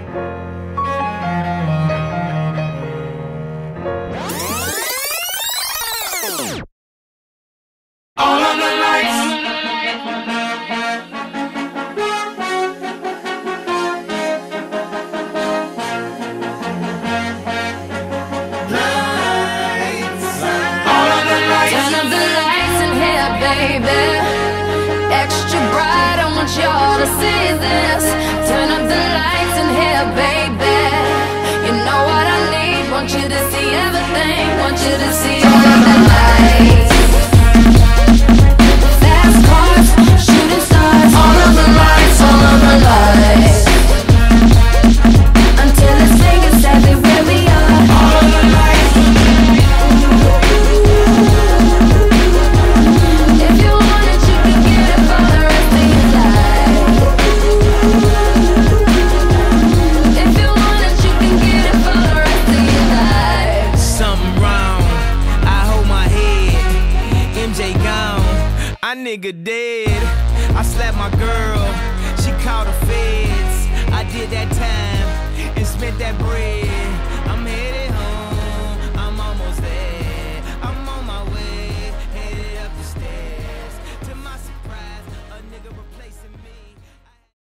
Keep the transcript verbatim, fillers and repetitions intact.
All of the lights. Turn up the lights in here, baby. Extra bright, I want y'all to see this. Turn up the lights in here, baby. You know what I need. Want you to see everything. Want you to see all of the lights. Fast cars, shooting stars. All of the lights, all of the lights. Until it's taken exactly where we are. All of the lights. My nigga dead. I slapped my girl, she called the feds. I did that time and spent that bread.